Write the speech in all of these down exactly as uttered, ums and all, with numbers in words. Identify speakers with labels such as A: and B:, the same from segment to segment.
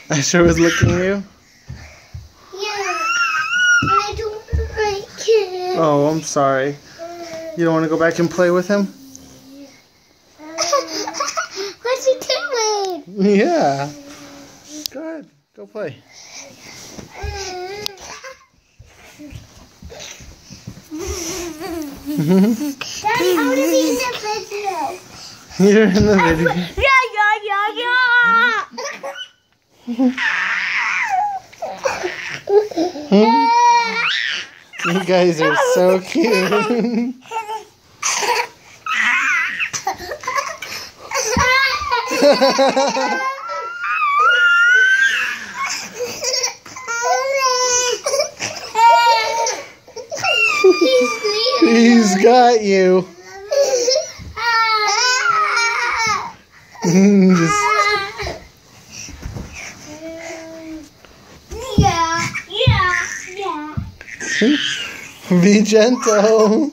A: Asher was licking you?
B: Yeah. I don't like it.
A: Oh, I'm sorry. You don't want to go back and play with him?
B: What's he doing?
A: Yeah. Go ahead. Go play.
B: Daddy, I want to be in the video.
A: You're in the video.
B: Yeah, yeah, yeah, yeah.
A: You guys are so cute. He's got you. Just...
B: Yeah, yeah, yeah.
A: Be gentle.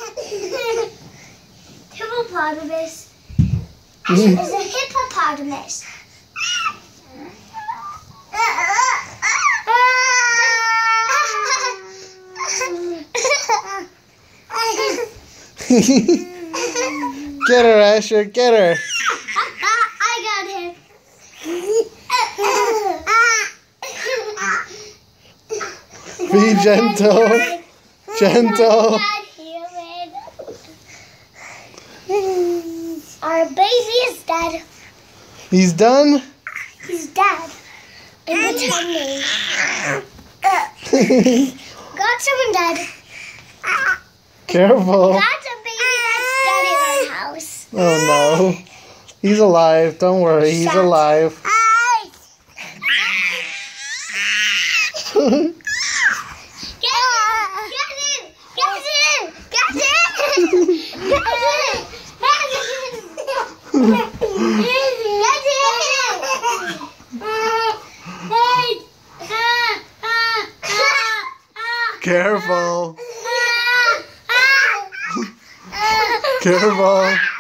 B: Hippopotamus. Is a hippopotamus.
A: Get her, Asher. Get her.
B: I got him.
A: Be gentle. Gentle.
B: Our baby is dead.
A: He's done?
B: He's dead. In the tummy. Got someone dead.
A: Careful.
B: That's a baby that's dead in our house.
A: Oh no. He's alive. Don't worry. He's
B: Shut.
A: alive.
B: Get in! Get in! Get in! Get in!
A: Careful. Careful.